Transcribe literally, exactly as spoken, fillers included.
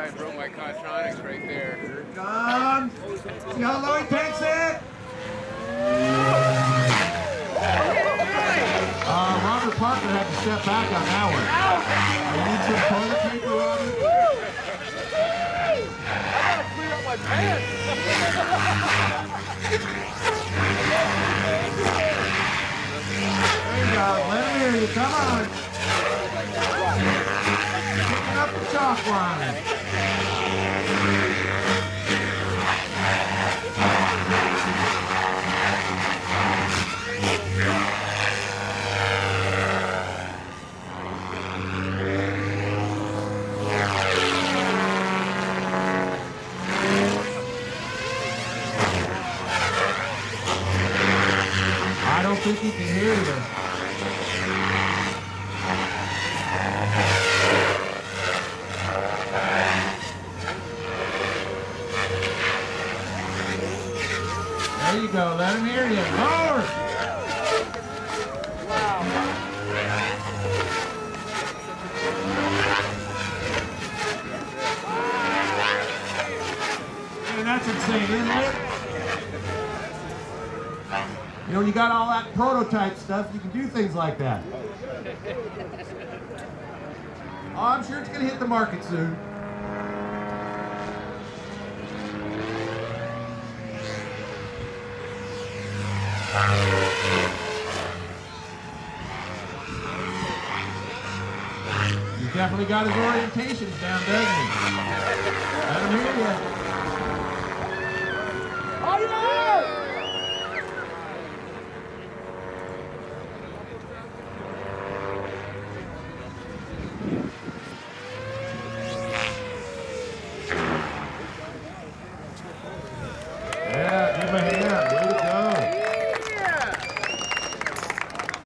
I broke my Contronics right there. Here it comes. See how low he takes it? Uh, Robert Parker had to step back on that one. I need some toilet paper, Robert. I gotta clean up my pants. There you go. Let him hear you. Come on. Picking up the chalk line. I don't think he can hear you. There you go. Let him hear you. Lower. Wow. Man, that's insane, isn't it? You know, when you got all that prototype stuff, you can do things like that. Oh, I'm sure it's going to hit the market soon. He's definitely got his orientations down, doesn't he? Let him hear you. Oh, yeah! Yeah, give him a hand.